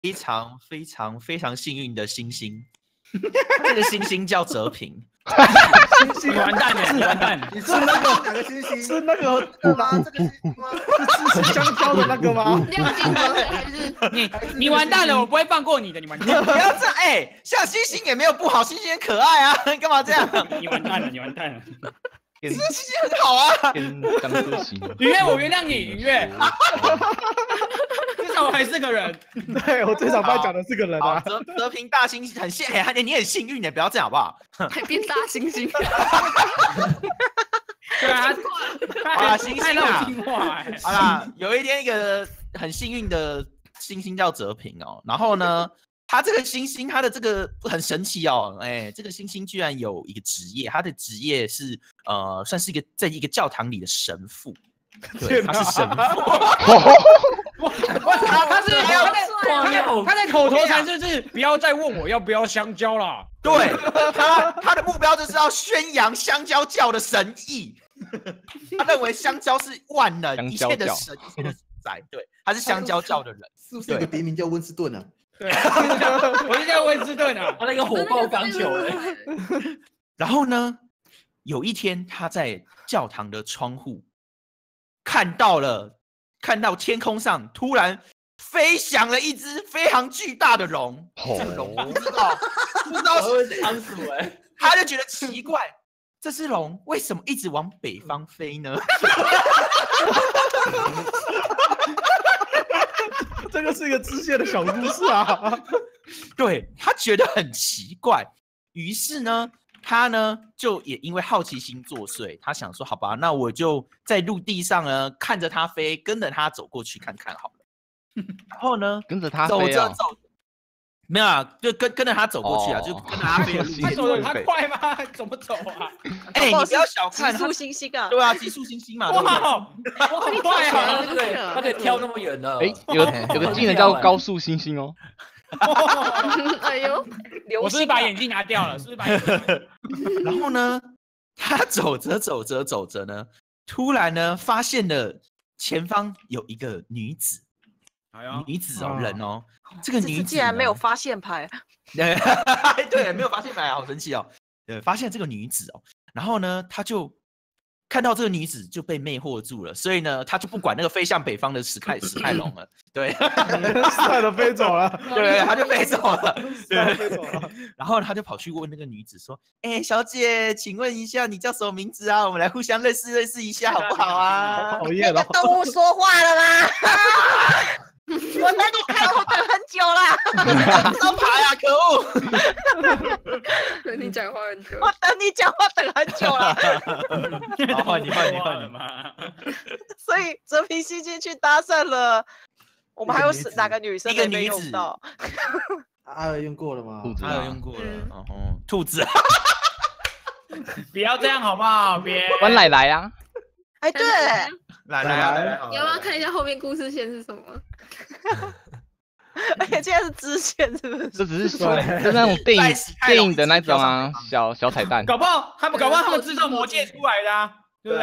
非常非常非常幸运的星星，这个星星叫哲平。 你完蛋了，你完蛋了！ 你是那个哪个星星？ 是那个吗？这个星星吗？ 是吃香蕉的那个吗？ 亮晶哲还是你完蛋了，我不会放过你的，你完蛋了！ 不要这样，像星星也没有不好，星星很可爱啊，你干嘛这样？ 你完蛋了，你完蛋了！ 这星星很好啊。 跟僵尸型。 愉悦，我原谅你，愉悦。至少我还是个人。 对我最常被讲的是个人啊。 哲平大猩猩很你很幸运的，不要这样好不好？ 还变大猩猩？ 对啊， 啊，星星啊， 听话。 好啦，有一天一个很幸运的星星叫哲平哦，然后呢，他这个星星他的这个很神奇哦，这个星星居然有一个职业，他的职业是算是在一个教堂里的神父，对，他是神父。 他在口头禅就是不要再问我要不要香蕉了。 对，他的目标就是要宣扬香蕉教的神意。他认为香蕉是万能，一切的神，一切的主宰。对，他是香蕉教的人。 是不是有个别名叫温斯顿啊？ 对，我就叫温斯顿啊。 他那个火爆钢球的。 然后呢，有一天他在教堂的窗户看到天空上突然飞翔了一只非常巨大的龙，这个龙不知道是仓鼠他就觉得奇怪，这只龙为什么一直往北方飞呢？ 这个是一个支线的小故事啊。 对，他觉得很奇怪，于是呢，他呢就也因为好奇心作祟，他想说，好吧，那我就在陆地上呢看着它飞，跟着它走过去看看好了。然后呢， 跟着它飞啊？ 走，没有啊，就跟着它走过去啊，就跟着它飞。 他走的他快吗？怎么走啊？ 你不要小看极速星星啊！ 对啊，极速星星嘛。 哇，我很快啊！ 对，他可以跳那么远的。 有个技能叫高速星星哦。 哎呦， 我是不是把眼镜拿掉了？是不是把眼镜？ 然后呢，他走着呢，突然呢发现了前方有一个女子，女子哦，人哦，这个女子竟然没有发现牌， 对，没有发现牌，好神奇哦。发现这个女子哦，然后呢，他就看到这个女子就被魅惑住了，所以呢，他就不管那个飞向北方的史泰龙了，对， 史泰龙飞走了， 对，他就飞走了， 对，飞走了。 然后他就跑去问那个女子说：“小姐，请问一下，你叫什么名字啊？我们来互相认识一下，好不好啊？” 讨厌了， 动物说话了吗？我等你看，我等很久了。 上爬呀，可恶！ 等你讲话很久，我等你讲话等很久了。 好，换你嘛。 所以哲平星星去搭讪了，我们还有哪个女生没用到？ 阿尔用过了吗？ 阿尔用过了，兔子。 不要这样好不好？别关奶奶啊！ 哎，对， 来， 你要不要看一下后面故事线是什么？而且现在是支线，是不是？ 这只是就那种电影的那种啊，小彩蛋。 搞不好他们制造魔戒出来的啊，对不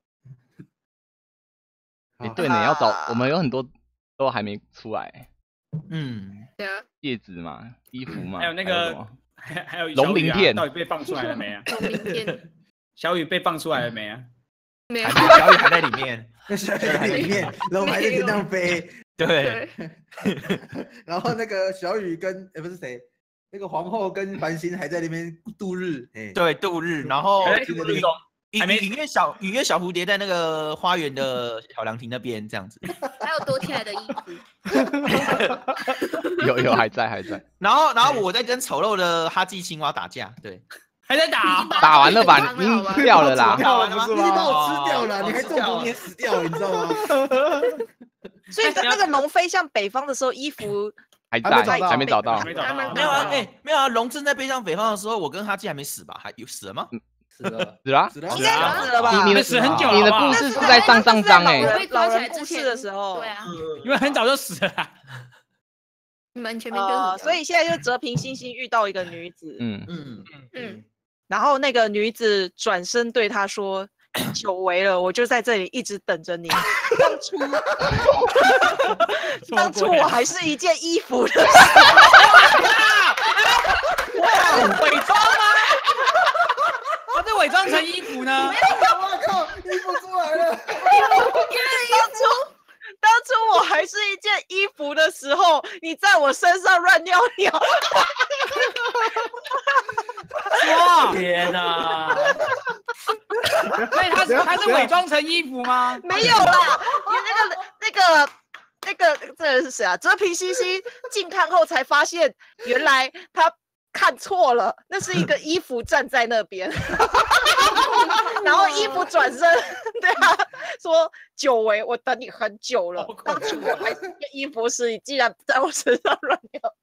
对？ 对呢，要找我们有很多都还没出来。 对啊， 戒指嘛，衣服嘛， 还有那个还有龙鳞片， 到底被放出来了没啊？龙鳞片，小雨被放出来了没啊？ 没有， 小雨还在里面， 小雨在里面，龙还在天上飞。 对， 然后那个小雨跟不是谁，那个皇后跟繁星还在那边度日， 对，度日。然后雨月小蝴蝶在那个花园的小凉亭那边这样子。 还有躲起来的衣服。 有还在。 然后我在跟丑陋的哈基青蛙打架，对。 还在打， 打完了吧？你掉了啦， 掉完了吗？ 你把我吃掉了，你还中毒，你也死掉了，你知道吗？ 所以那个龙飞向北方的时候，衣服还在，还没找到。 没有啊，龙正在飞向北方的时候，我跟哈基还没死吧？还有死了吗？ 死了， 应该死了吧？ 你的死很久了， 你的故事是在上章被抓起来故事的时候， 对啊， 因为很早就死了。 你们前面就所以现在就哲平星星遇到一个女子，然后那个女子转身对他说：“ 久违了，我就在这里一直等着你。当初我还是一件衣服的。 伪装吗？他是伪装成衣服呢？ 我靠，衣服出来了！ 当初我还是一件衣服的时候，你在我身上乱尿尿。 哇！ 天哪！ 所以他是伪装成衣服吗？ 没有啦，这个是谁啊？哲平西西近看后才发现，原来他看错了，那是一个衣服站在那边，然后衣服转身对他说：“久违，我等你很久了。当初我还是一个衣服时，你竟然在我身上乱尿。”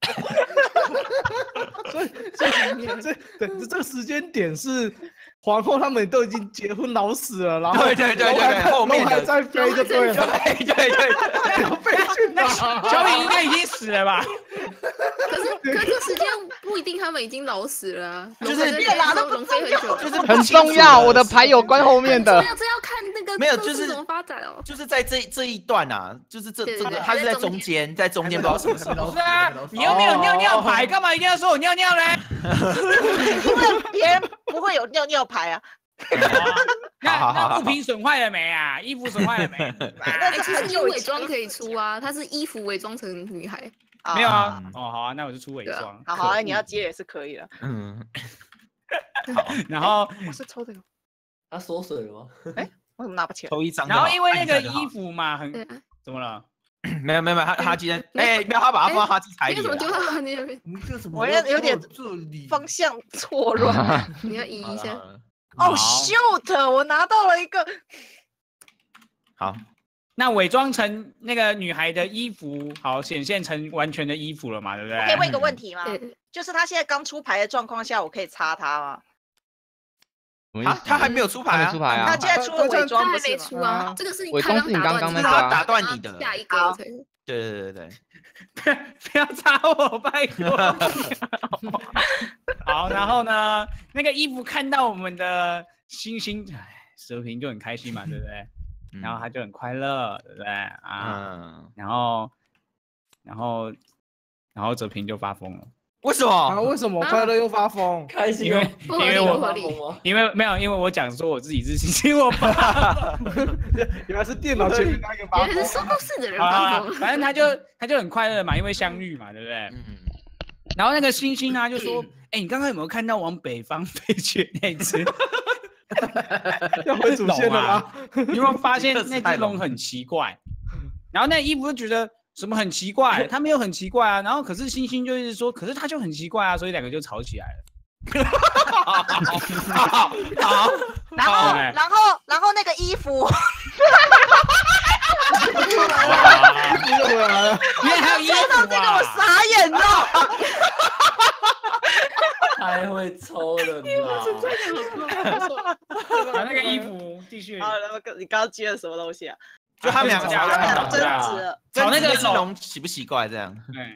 所以这个时间点是皇后他们都已经结婚老死了，然后对，后面还在飞就对了， 对， 要飞去哪？ 小雨应该已经死了吧？ 可是时间不一定，他们已经老死了啊。 就是龙飞很久， 就是很重要，我的牌有关后面的。 这要看那个没有，就是怎么发展哦。 就是在这一段啊，就是这个他是在中间，不知道什么时候。 不是啊，你又没有尿尿牌，干嘛一定要说我尿尿呢？ 因为别人不会有尿尿牌啊。 那物品损坏了没啊？衣服损坏了没？ 其实你伪装可以出啊，他是衣服伪装成女孩。 没有啊。哦，好啊，那我就出伪装。 好，你要接也是可以的。 然后我是抽这个。 他缩水了吗？ 哎，为什么拿不起来？ 抽一张。 然后因为那个衣服嘛，怎么了？ 没有，他今天没有，他把它放到哈基台里了。 你怎么丢到你那边？ 我有点方向错乱， 你要移一下。 哦 ，shoot！ 我拿到了一个。 好， 那伪装成那个女孩的衣服，好显现成完全的衣服了嘛，对不对？ 可以问一个问题吗？就是他现在刚出牌的状况下，我可以插他吗？ 他还没有出牌啊！ 他现在出了伪装， 还没出啊。这个是伪装是你刚刚那个打断你的。 下一个。 对。 不要插我，拜托。好，然后呢，那个衣服看到我们的星星，蛇平就很开心嘛，对不对？然后他就很快乐，对不对啊？然后哲平就发疯了。 为什么？ 为什么快乐又发疯？ 开心， 因为我讲说我自己是星星，我发疯。 原来是电脑前面那个发疯。 原来是收购室的人发疯。 反正他就很快乐嘛，因为相遇嘛，对不对？然后那个星星啊就说：“哎，你刚刚有没有看到往北方飞去那只？ 要回祖先了吗？ 你有没有发现那只龙很奇怪？然后那衣服就觉得。”什么很奇怪？他没有很奇怪啊，然后可是星星就一直说，可是他就很奇怪啊，所以两个就吵起来了。 好，然后那个衣服， 衣服回来了，原来还有衣服啊！ 这个我傻眼了， 太会抽了啦！ 把那个衣服继续。 好，你刚刚接了什么东西啊？ 就他们两个争执了， 找那个龙奇不奇怪这样？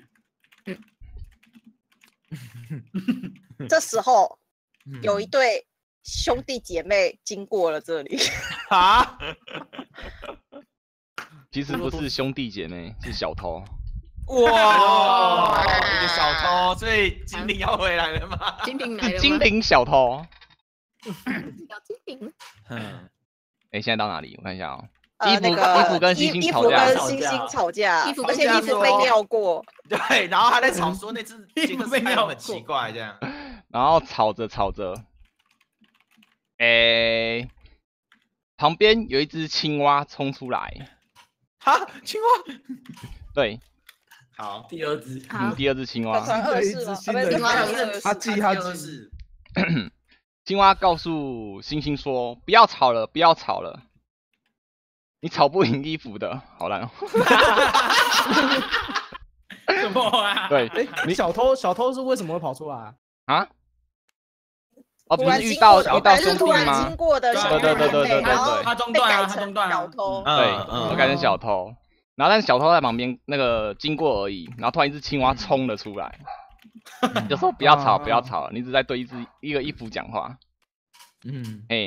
这时候有一对兄弟姐妹经过了这里啊， 其实不是兄弟姐妹，是小偷。 哇，一个小偷，所以精灵要回来了吗？ 精灵来了吗？ 精灵小偷。 小精灵。 现在到哪里？我看一下哦。 衣服跟星星吵架， 而且衣服被尿过。 对，然后他在吵说那只杰克斯太很奇怪这样。 然后吵着，旁边有一只青蛙冲出来。 哈，青蛙？ 对。 好， 第二只。 第二只青蛙。 他记。 青蛙告诉星星说：“不要吵了，不要吵了。”你吵不赢衣服的，好烂哦！ 什么啊？ 对， 你小偷是为什么会跑出来啊？哦，不是遇到兄弟吗？ 经过的对， 他中断了， 小偷。 对，我改成小偷，然后但是小偷在旁边那个经过而已，然后突然一只青蛙冲了出来，就说不要吵，不要吵，你只在对一个衣服讲话。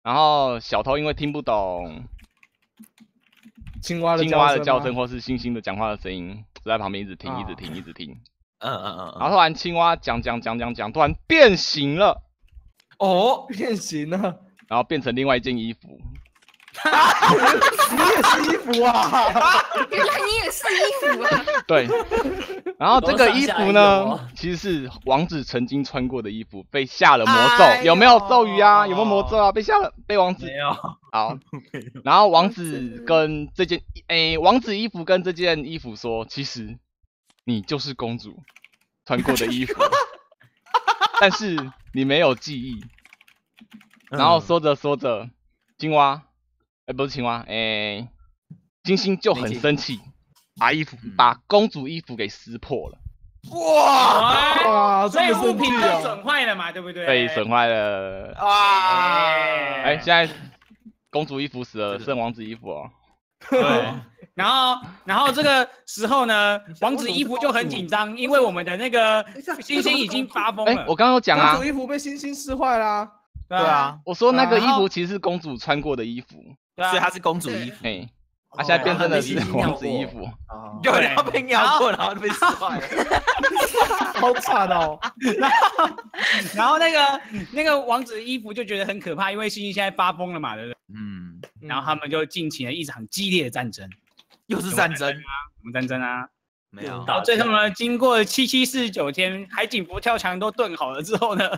然后小偷因为听不懂青蛙的叫声或是猩猩的讲话的声音，就在旁边一直听，一直听，一直听。 然后突然青蛙讲，突然变形了。 哦， 变形了， 然后变成另外一件衣服。 你也是衣服啊？ 原来你也是衣服啊？ 对。然后这个衣服呢，其实是王子曾经穿过的衣服，被下了魔咒。有没有咒语啊？有没有魔咒啊？被王子没有。 好。然后王子跟这件王子衣服跟这件衣服说，其实你就是公主穿过的衣服，但是你没有记忆。然后说着说着，青蛙，不是青蛙，猩猩就很生气，把公主衣服给撕破了。 哇， 所以这么物品被生气啊！ 损坏了嘛，对不对？ 被损坏了。 哇！ 现在公主衣服死了，剩王子衣服哦。 对。然后这个时候呢，王子衣服就很紧张，因为我们的那个猩猩已经发疯了。 我刚刚有讲啊， 公主衣服被猩猩撕坏啦。 对啊， 我说那个衣服其实是公主穿过的衣服， 所以它是公主衣服。 现在变成的是王子衣服。 对，然后被尿过，然后就被撕坏了。 好惨哦。 然后那个王子衣服就觉得很可怕，因为猩猩现在发疯了嘛，对不对？然后他们就进行了一场激烈的战争。 又是战争啊？什么战争啊？ 没有。 然后最后呢，经过7749天，海景佛跳墙都炖好了之后呢，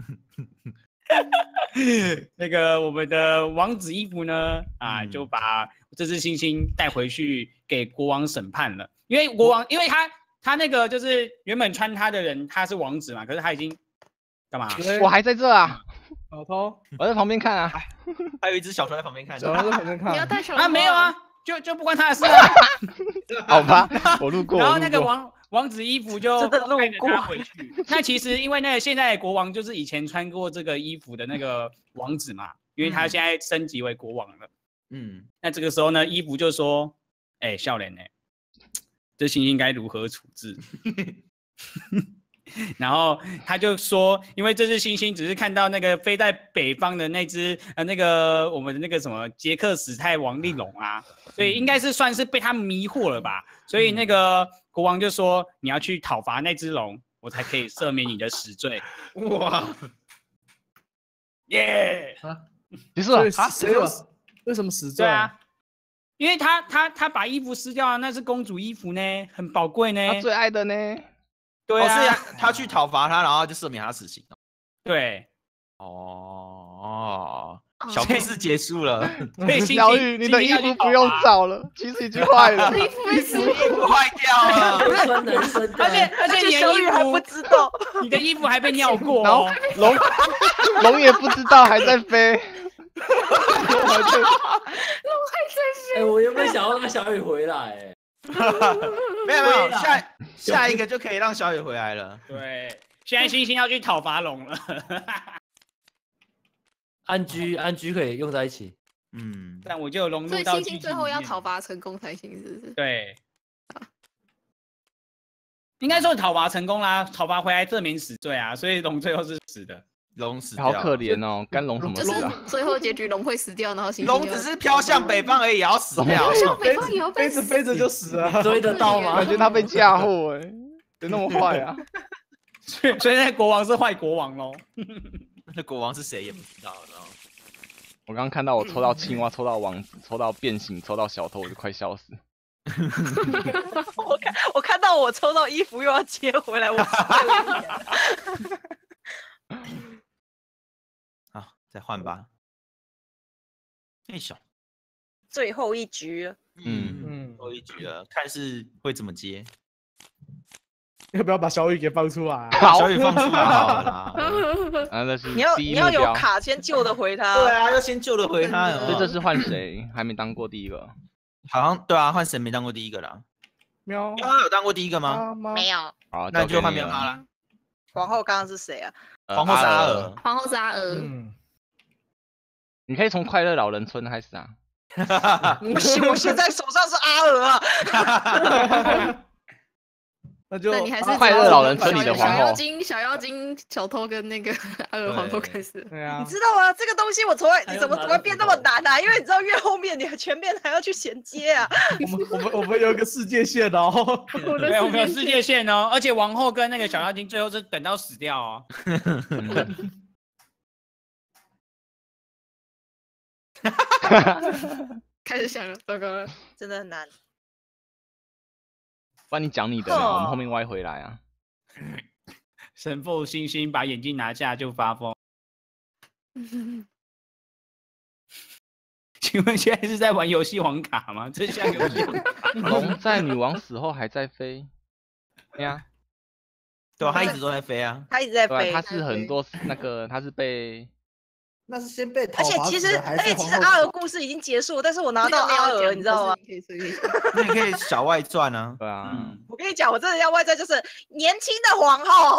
那个我们的王子衣服呢，就把这只猩猩带回去给国王审判了。因为国王，因为他那个就是原本穿他的人，他是王子嘛，可是他已经干嘛？ 我还在这啊， 小偷， 我在旁边看啊， 还有一只小偷在旁边看。 小偷在旁边看。 你要带小偷啊？没有啊，就不关他的事啊。 好吧，我路过。 然后那个王子衣服就带着他回去。那其实因为那个现在的国王就是以前穿过这个衣服的那个王子嘛，因为他现在升级为国王了。那这个时候呢，衣服就说：“少年呢，这猩猩该如何处置？”然后他就说，因为这只猩猩只是看到那个飞在北方的那只那个我们的那个什么捷克史泰王令龙啊，所以应该是算是被他迷惑了吧。所以那个国王就说，你要去讨伐那只龙，我才可以赦免你的死罪。哇，耶！ 结束了为什么死罪？ 对啊，因为他把衣服撕掉了，那是公主衣服呢，很宝贵呢， 他最爱的呢。 对啊， 所以他去讨伐他，然后就赦免他死刑。 对， 小故事结束了。 小雨，你的衣服不用找了，其实已经坏了。 衣服坏掉了， 而且你的衣服还不知道， 你的衣服还被尿过然后龙也不知道还在飞。 龙还在飞。 我原本想要让小雨回来， 没有，下一个就可以让小雨回来了。 对，现在星星要去讨伐龙了。 安居可以用在一起。 但我就融入到。 所以星星最后要讨伐成功才行，是不是？ 对。应该说讨伐成功啦，讨伐回来证明死罪啊，所以龙最后是死的。 龙死掉， 好可怜哦，干龙什么事啊？ 最后结局龙会死掉，然后星星龙只是飘向北方而已，也要死掉。 飘向北方也要被飞着飞着就死了， 追得到吗？ 感觉他被嫁祸怎么那么坏啊？ 所以那国王是坏国王喽。 那国王是谁也不知道。 我刚刚看到我抽到青蛙，抽到王子，抽到变形，抽到小偷，我就快笑死。 我看到我抽到衣服又要接回来，我好，再换吧。 最后一局， 最后一局了，看是会怎么接。 要不要把小雨给放出来？ 小雨放出来好了啦。 那是你要有卡先救得回他。 对啊，要先救得回他。 所以这是换谁？还没当过第一个。 好像对啊，换谁没当过第一个啦？ 喵， 他有当过第一个吗？ 没有。 好， 那就换喵他了。 皇后刚刚是谁啊？ 皇后是阿尔。 皇后是阿尔。 你可以从快乐老人村开始啊。 不行，我现在手上是阿尔啊。 那就那你还是快乐老人村里的皇后小妖精、小偷跟那个阿尔皇后开始。 对啊你，知道吗？这个东西我你怎么会变那么难啊？因为你知道越后面你前面还要去衔接啊。 我们有一个世界线哦。 对，我们有世界线哦，而且王后跟那个小妖精最后是等到死掉哦。 开始想了，糟糕了， 真的很难。 不然你讲你的嘛，我们后面歪回来啊。 神父星星把眼镜拿下就发疯。请问现在是在玩游戏王卡吗？这像游戏王卡。 龙在女王死后还在飞。对啊， 对啊，他一直都在飞啊。 他一直在飞。 对啊，他是很多那个他是被。 那是先被而且其实阿尔故事已经结束，但是我拿到阿尔，你知道吗？ 那你可以小外传啊。 对啊。 我跟你讲，我真的要外传，就是年轻的皇后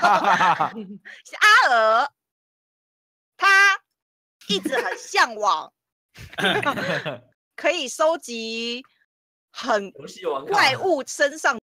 阿尔，她一直很向往，可以收集很怪物身上